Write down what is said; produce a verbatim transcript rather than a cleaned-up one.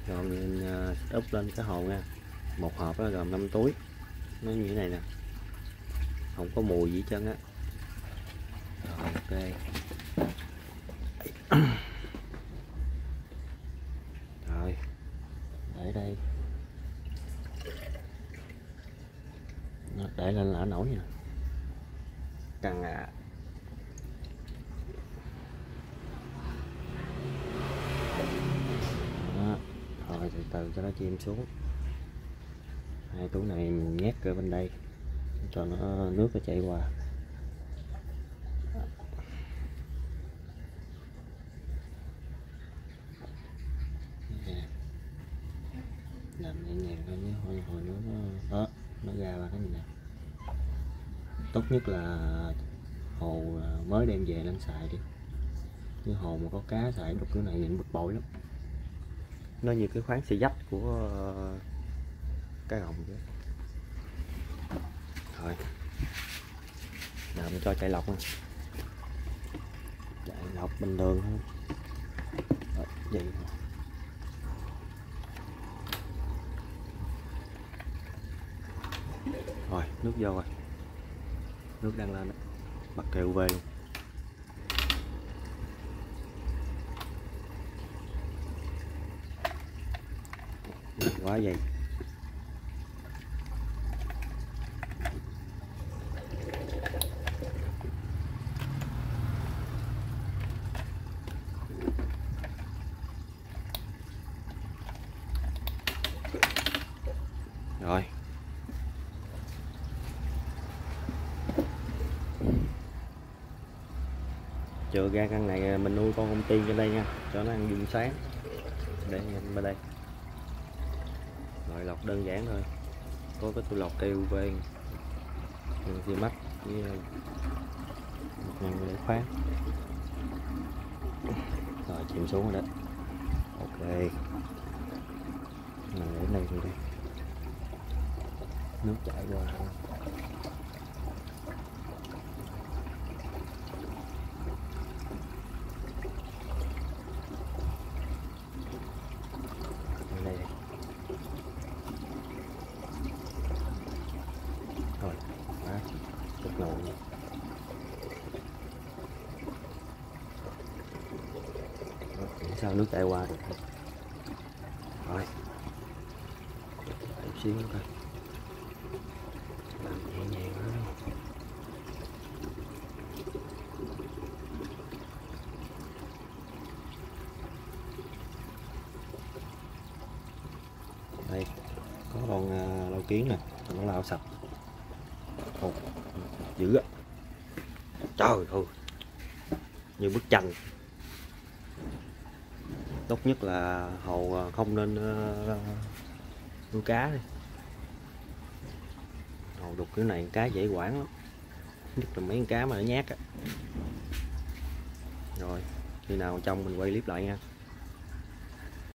Rồi mình uh, úp lên cái hồ nha. Một hộp đó gồm năm túi. Nó như thế này nè, không có mùi gì hết trơn á. Rồi ok. Rồi để đây, nó để lên là nổi nha, căng à. Đó. Rồi từ từ cho nó chìm xuống. Hai túi này mình nhét ở bên đây cho nó nước nó chảy qua. Làm nhẹ nhàng thôi nhé, hồi hồi nó đó nó ra ba cái gì nè. Tốt nhất là hồ mới đem về lên xài đi, chứ hồ mà có cá xài đục cái này nhìn bực bội lắm. Nó như cái khoáng xì dách của cá rồng vậy. Rồi làm cho chạy lọc nha, chạy lọc bình thường thôi. Rồi, vậy thôi. Rồi nước vô rồi, nước đang lên đó. Bắt kèo về luôn. Quá vậy. Rồi chừa ra căn này mình nuôi con công ty trên đây nha, cho nó ăn dùng sáng. Để bên đây loại lọc đơn giản thôi, có cái tôi lọc tê u vê, xi mắt với một ngàn để khoáng. Rồi chìm xuống rồi đó. Ok, mình để này thôi đi, nước chảy qua thôi. Đây đây. Rồi đó, chút nồi nha. Sao nước chảy qua được. Rồi chút xíu nữa coi, làm nhẹ nhàng thôi. Đây có con uh, lau kiến nè, nó lau sạch. Ồ, dữ á, trời ơi, như bức tranh. Tốt nhất là hồ không nên uh, nuôi cá đi. Hồ đục cái này cá dễ quản lắm, nhất là mấy con cá mà nó nhát á. Rồi khi nào trong mình quay clip lại nha.